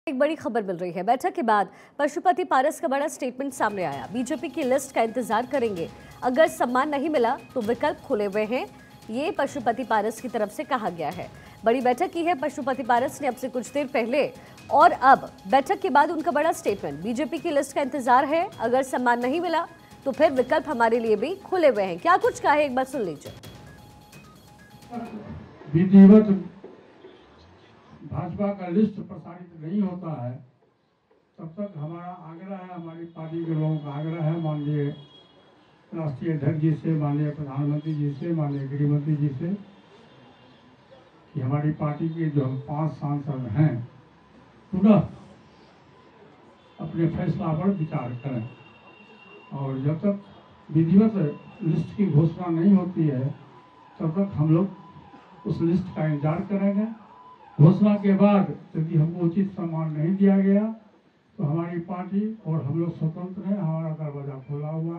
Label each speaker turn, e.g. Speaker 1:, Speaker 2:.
Speaker 1: एक बड़ी खबर मिल रही है। बैठक के बाद पशुपति पारस का बड़ा स्टेटमेंट सामने आया। बीजेपी की लिस्ट का इंतजार करेंगे, अगर सम्मान नहीं मिला तो विकल्प खुले हुए हैं, ये पशुपति पारस की तरफ से कहा गया है। बड़ी बैठक की है पशुपति पारस ने अब से कुछ देर पहले, और अब बैठक के बाद उनका बड़ा स्टेटमेंट। बीजेपी की लिस्ट का इंतजार है, अगर सम्मान नहीं मिला तो फिर विकल्प हमारे लिए भी खुले हुए हैं। क्या कुछ कहा है, एक बार सुन लीजिए।
Speaker 2: विधिवत भाजपा का लिस्ट प्रसारित नहीं होता है तब तक हमारा आग्रह है, हमारी पार्टी के लोगों का आग्रह है माननीय राष्ट्रीय अध्यक्ष जी से, माननीय प्रधानमंत्री जी से, माननीय गृहमंत्री जी से, कि हमारी पार्टी के जो हम 5 सांसद हैं पुनः अपने फैसला पर विचार करें। और जब तक विधिवत लिस्ट की घोषणा नहीं होती है तब तक हम लोग उस लिस्ट का इंतजार करेंगे। घोषणा के बाद यदि हमको उचित सम्मान नहीं दिया गया तो हमारी पार्टी और हम लोग स्वतंत्र हैं, हमारा दरवाजा खुला हुआ